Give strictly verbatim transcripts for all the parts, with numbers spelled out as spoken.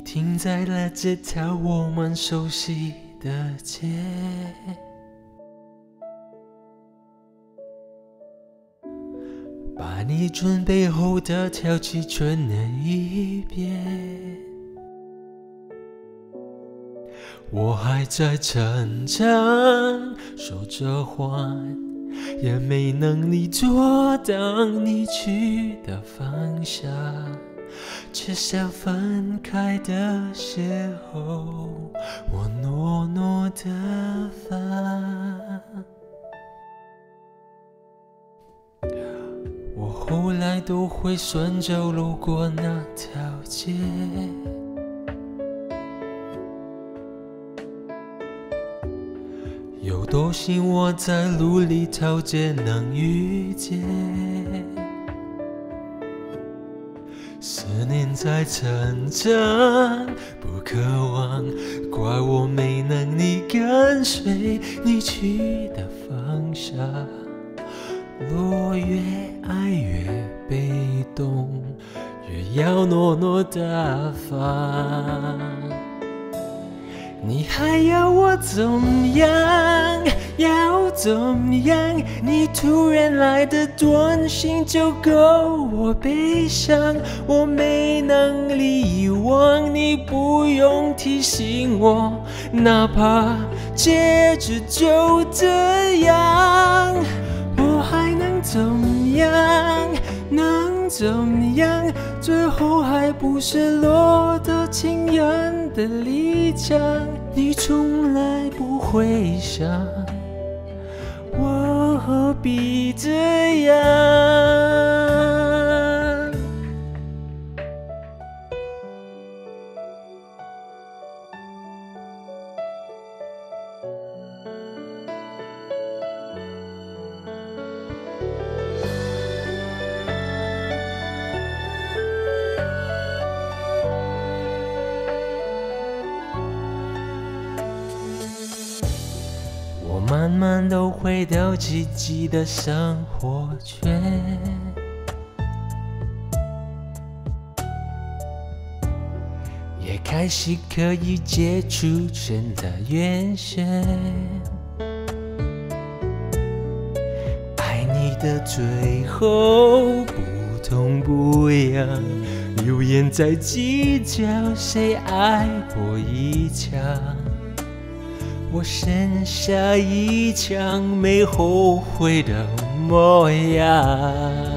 停在了这条我们熟悉的街，把你准备好的挑起春了一遍。我还在成长，说着话，也没能力做到你去的方向。至少分开的时候，我诺诺的发。我后来都会顺着路过那条街，有多幸我在路里头街能遇见。思念在成长，不渴望，怪我没能力跟随你去的方向。若越爱越被动，越要诺诺大方。你还要我怎样？要怎样？你突然来的短信就够我悲伤，我没能力遗忘，你不用提醒我，哪怕结局就这样，我还能怎样？能怎样？最后还不是落得情人的立场，你从来不会想，我何必这样？我慢慢都回到自己的生活圈，也开始可以接触真的原神。爱你的最后不痛不痒，流言在计较谁爱我一枪。我剩下一腔没后悔的模样，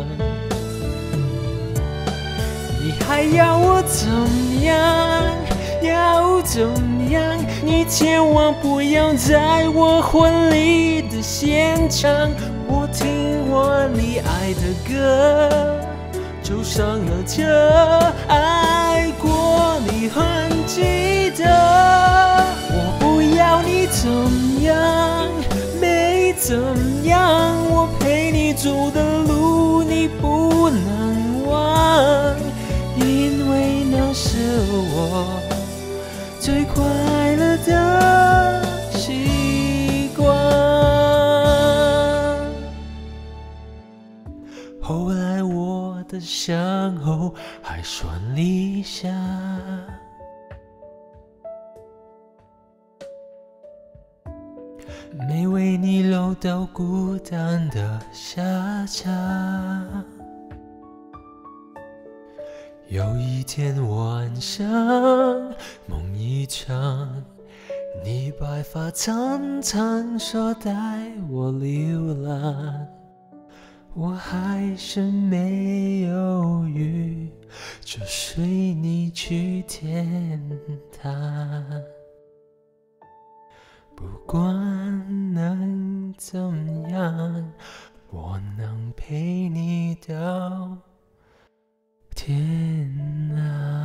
你还要我怎样？要怎样？你千万不要在我婚礼的现场，我听完你爱的歌，就上了车，爱过你很记得。我不要你怎样，没怎样，我陪你走的路你不能忘，因为那是我最快乐的习惯。后来我的伤后还算理想，没为你留到孤单的下场。有一天晚上，梦一场，你白发苍苍说带我流浪，我还是没犹豫，就随你去天堂。不管能怎样，我能陪你到天涯。